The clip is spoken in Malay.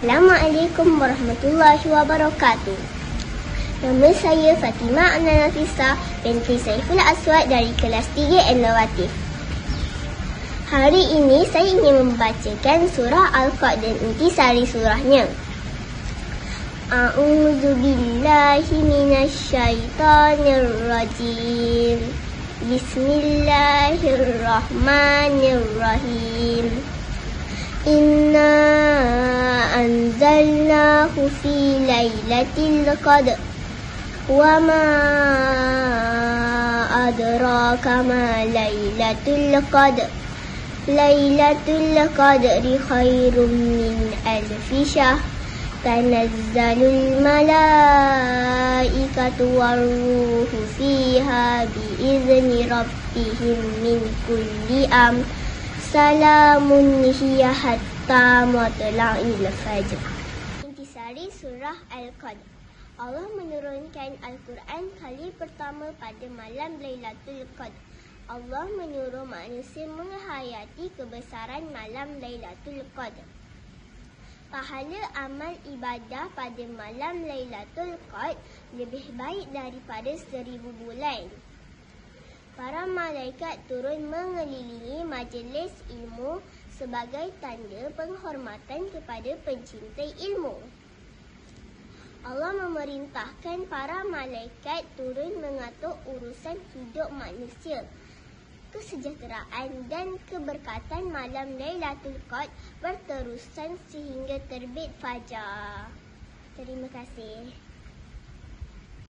Assalamualaikum warahmatullahi wabarakatuh. Nama saya Fatimah Ana Nafisa binti Saiful Aswad dari kelas 3 Innovatif. Hari ini saya ingin membacakan surah Al-Qad dan intisari surahnya. A'udzu billahi minasyaitonir rajim. Bismillahirrahmanirrahim. Inna anzalnahu fi lailatul qadr wa ma adraka ma lailatul qadr. Lailatul qadri khairum min alfi syahr. Tanazzalul malaikatu warruhu fiha biizni rabbihim min kulli amr. Salamun hiya hatta matla'il fajr. Intisari surah Al-Qad. Allah menurunkan Al-Quran kali pertama pada malam Lailatul Qadr. Allah menyuruh manusia menghayati kebesaran malam Lailatul Qadr. Pahala amal ibadah pada malam Lailatul Qadr lebih baik daripada 1000 bulan. Para malaikat turun mengelilingi majlis ilmu sebagai tanda penghormatan kepada pencintai ilmu. Allah memerintahkan para malaikat turun mengatur urusan hidup manusia. Kesejahteraan dan keberkatan malam Lailatul Qadr berterusan sehingga terbit fajar. Terima kasih.